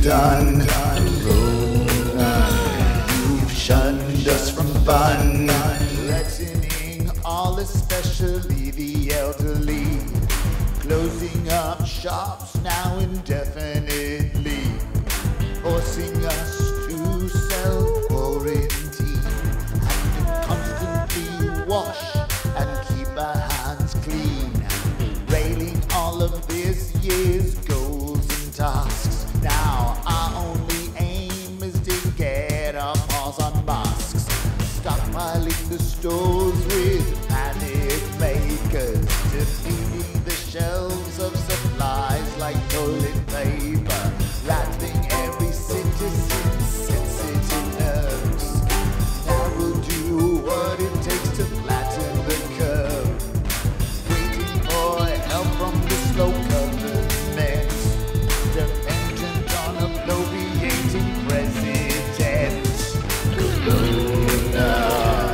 done. You've shunned us from fun, threatening all, especially the elderly, closing up shops now indefinitely, forcing us to self-quarantine and to constantly wash and keep our hands clean, railing all of this year's goals and tasks. Now our only aim is to get our paws on masks, stockpiling the stores with panic makers, depleting the shelves of supplies like toilet paper, rattling every citizen's sensitive nerves. Now we'll do what it takes to flatten the curve, waiting for help from the slow government, dependent on a bloviating president. Corona.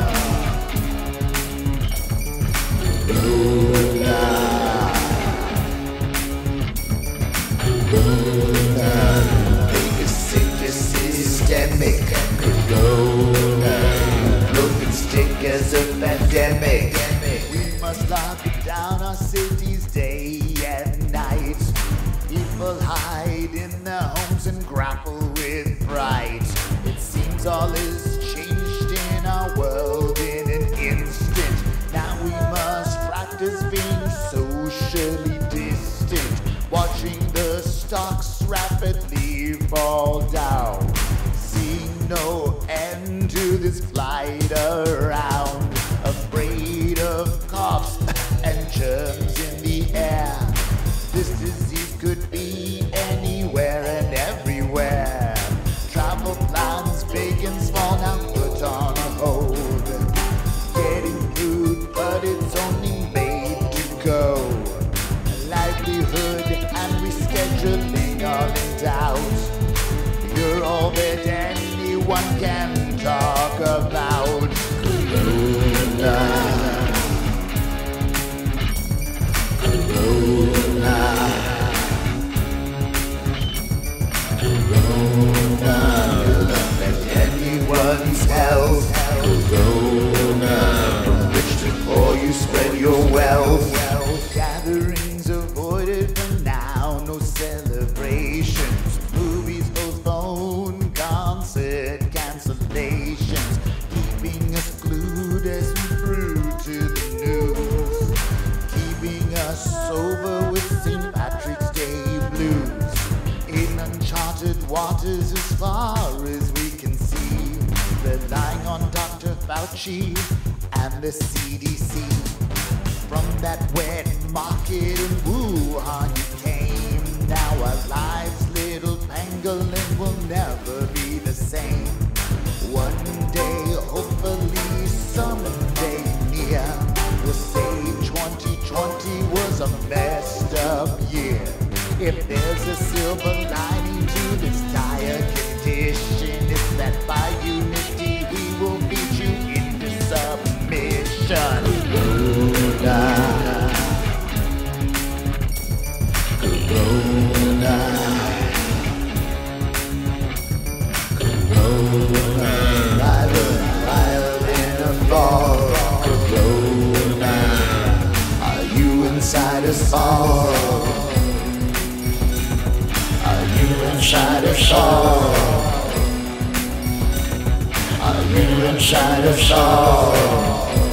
Biggest sickness systemic. Corona. Broken stick as a pandemic. We must lock down our cities day and night. People hide in their homes and grapple with fright. It seems all is changed in our world in an instant. Now we must practice being socially distant, watching the stocks rapidly fall down, seeing no end to this flight around, afraid of coughs and germs in the air. This disease could be anywhere and everywhere. Travel plans big and small now put on hold, getting food but it's only made to go. Livelihood and rescheduling all in doubt. You're all that anyone can talk about. Corona. Corona. Corona. Look at anyone's health. Corona. From rich to poor you spread your wealth. Gatherings avoided for now, no celebrations. Movies postponed, concert cancellations, keeping us glued as we brew to the news, keeping us sober with St. Patrick's Day blues, in uncharted waters as far as we can see, relying on Dr. Fauci and the CDC. From that wet market in Wuhan you came. Now our lives, little pangolin, will never be the same. One day, hopefully someday near, we'll say 2020 was a messed up year. If there's a silver lining to this dire condition, it's that by unity we will beat you into submission. Corona. Corona. Corona. Wild in a ball. Corona. Are you inside us all? Are you inside us all? Are you inside us all?